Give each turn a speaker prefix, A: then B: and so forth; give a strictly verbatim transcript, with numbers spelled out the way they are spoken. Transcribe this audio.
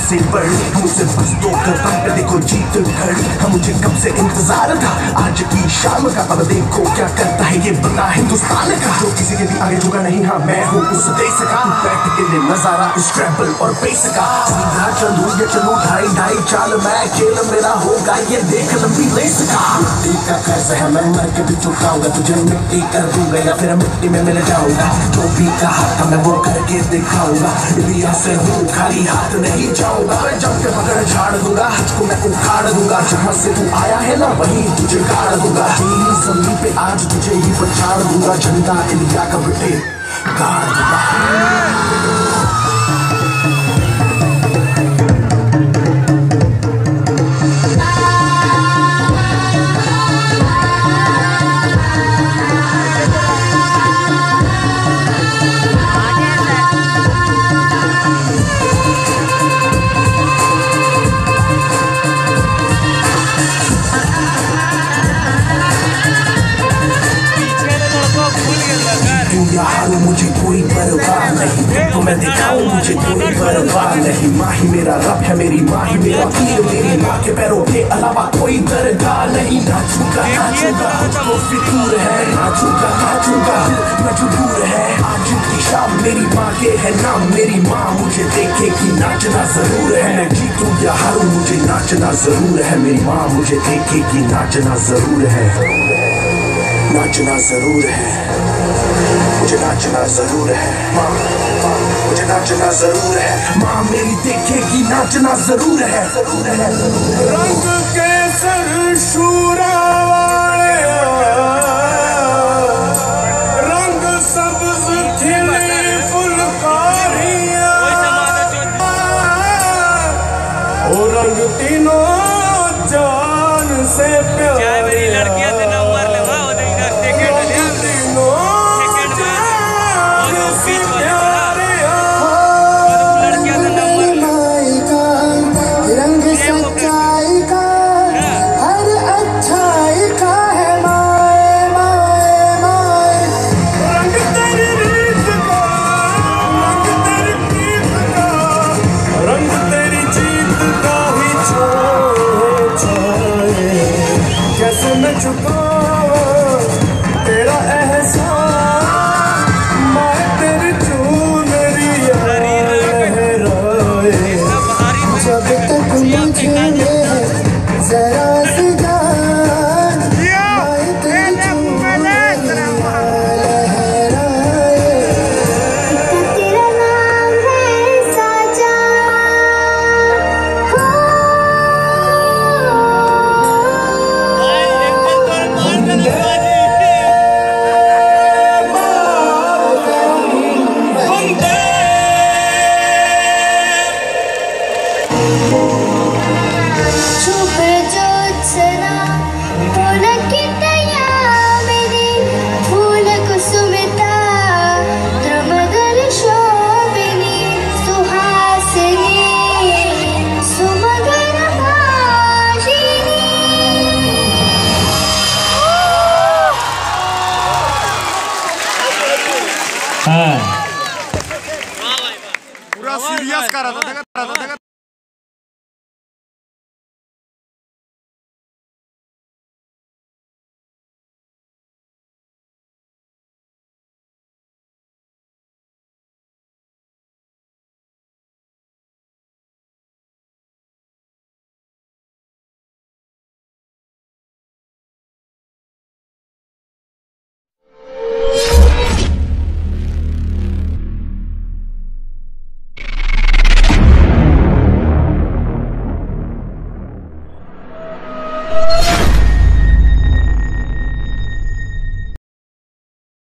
A: से बढ़ मुझसे बस दो कदम पे देखो जीत खड़ी। हम मुझे कब से इंतजार था आज की शाम का, अब देखो क्या करता है ये बंदा हिंदुस्तान का, जो किसी के भी आगे झुका नहीं। हाँ मैं हूँ उस देश का, बैठ के ले नजारा इस ट्रैवल और पेस का। सीधा चलूं या चलूं ढाई ढाई चाल, मैं खेल मेरा होगा ये देख लंबी रेस का। मिट्टी का कर्ज है मैं मर के भी चुकाऊंगा, तुझे मिट्टी कर दूंगा या फिर मिट्टी में मिल जाऊंगा। जो भी कहा था मैं वो करके दिखाऊंगा, इंडिया से हूँ खाली हाथ नहीं जाऊंगा। मैं जब के पकड़ झाड़ दूंगा, तुझको मैं उखाड़ दूंगा। जहाँ से तू आया है ना वहीं तुझे गाड़ दूंगा। तेरी जमीन पे आज तुझे ही पछाड़ दूंगा, झंडा इंडिया का बेटे गाड़ दूंगा। हारू मुझे कोई परवाह नहीं, तो मैं दिखाऊं मुझे कोई परवाह नहीं। माँ ही मेरा रब है, मेरी माँ ही मेरा पीर, मेरी माँ के पैरों के अलावा कोई दरगाह नहीं। नाचूंगा नाचूंगा तो फितूर है, नाचूंगा नाचूंगा मजबूर है। आज की शाम मेरी माँ के है नाम, मेरी माँ मुझे देखेगी नाचना जरूर है। मैं जीतूं या हारूं मुझे नाचना जरूर है, मेरी माँ मुझे देखेगी नाचना जरूर है, नाचना जरूर है, मुझे नाचना जरूर है। माँ मुझे नाचना जरूर है, माँ मेरी देखेगी नाचना जरूर है, जरूर है।
B: रंग केसर शूरा वाले, रंग सब्ज खिली फुलकारियां, ओ रंग तीनों जान से प्यारे। मैं छुपाऊं तेरा एहसान, मैं तेरी चुनरिया लहराए। जब तक मुझे जरा सी जान, मैं तेरी चुनरिया लहराए।
C: तेरा नाम है साजा,
B: पूरा सीरियस कर रहा था।